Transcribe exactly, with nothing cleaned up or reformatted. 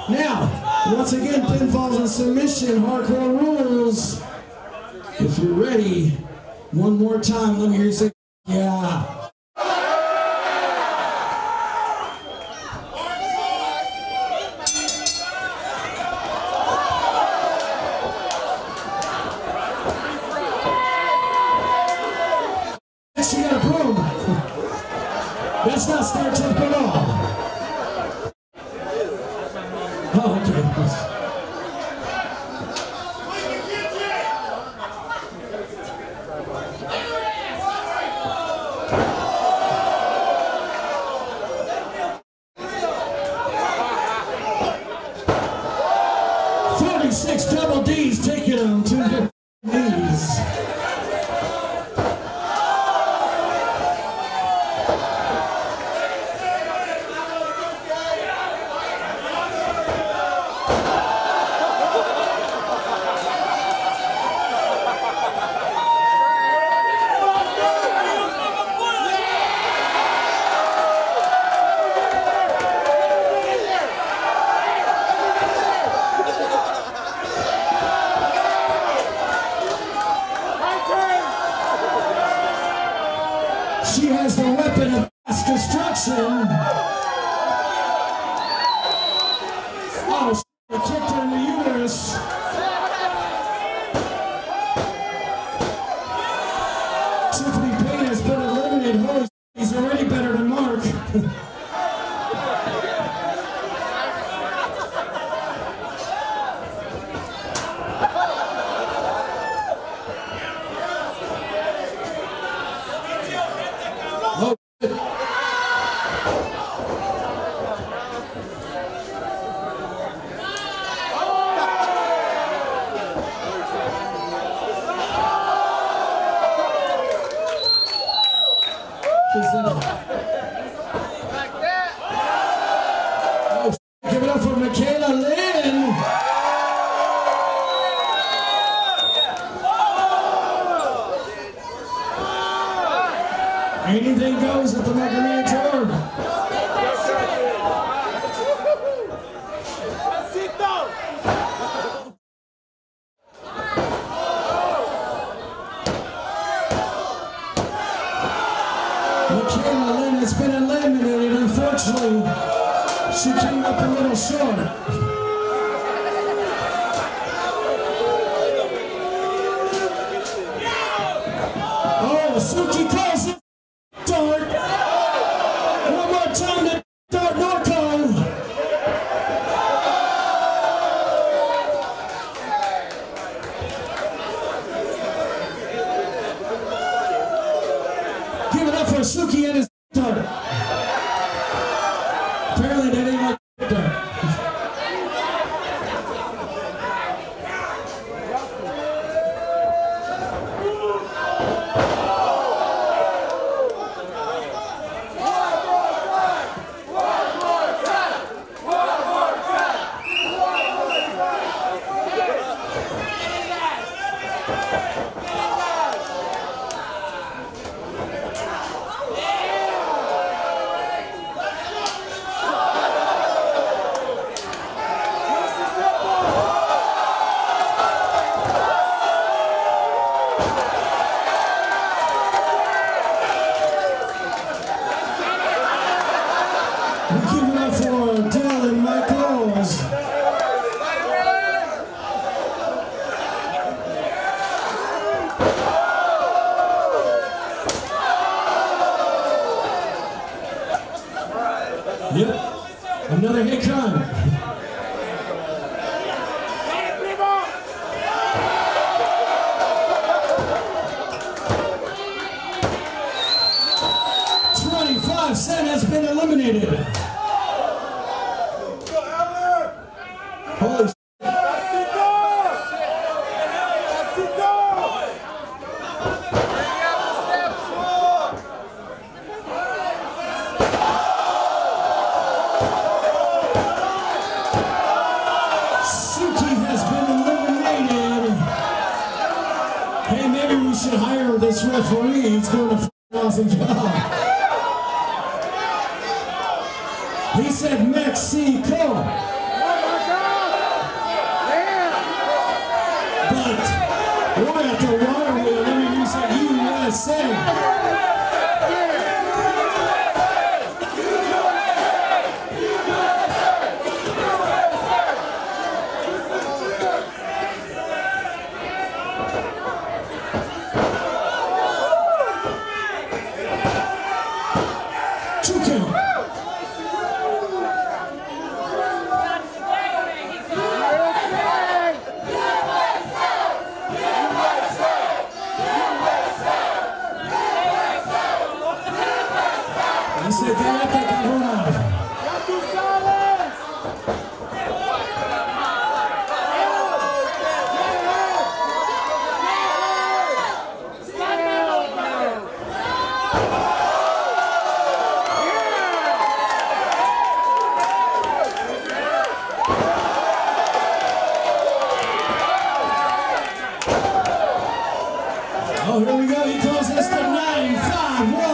Now, once again, pinfalls and submission, hardcore rules. If you're ready, one more time, let me hear you say, yeah. She got a broom. That's not stereotypical at all. Oh, okay. forty-six double D's taking them to their knees. She has the weapon of mass destruction. Oh, she kicked her in the uterus. Tiffany Payne has been eliminated. Holy, he's already better than Mark. Oh. Oh, give it up for Michaela Lynn. Anything goes at the Mega Man Tour. Michaela Lynn has been eliminated. Unfortunately, she came up a little short. Oh, Suki calls it. Start. One more time to start Norco. Give it up for Suki and his start. Apparently they didn't like start. We keep it up for Dylan Michaels. Yep, another hit con. twenty-five Cent has been eliminated. Holy shit. Suki has been eliminated. Hey, maybe we should hire this referee. He's doing a f***ing awesome job. He said Mexico. Ese pirata cabrón. ¡Ya tú sabes! Oh, here we go. He calls this the nine five one.